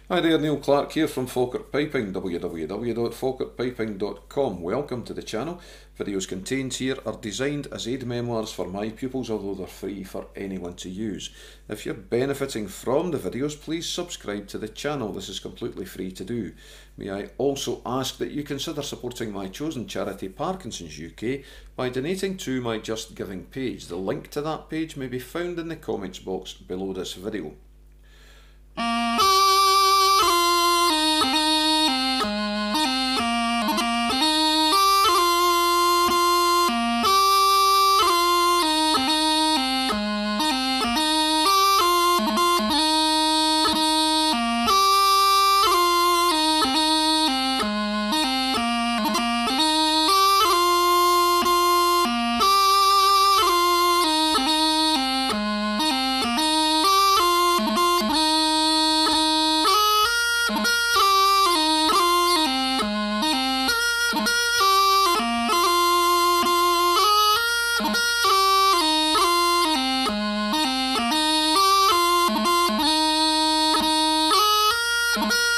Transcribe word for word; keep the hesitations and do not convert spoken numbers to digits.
Hi there, Neil Clark here from Falkirk Piping, w w w dot falkirk piping dot com. Welcome to the channel. Videos contained here are designed as aid memoirs for my pupils, although they're free for anyone to use. If you're benefiting from the videos, please subscribe to the channel. This is completely free to do. May I also ask that you consider supporting my chosen charity, Parkinson's U K, by donating to my Just Giving page. The link to that page may be found in the comments box below this video. You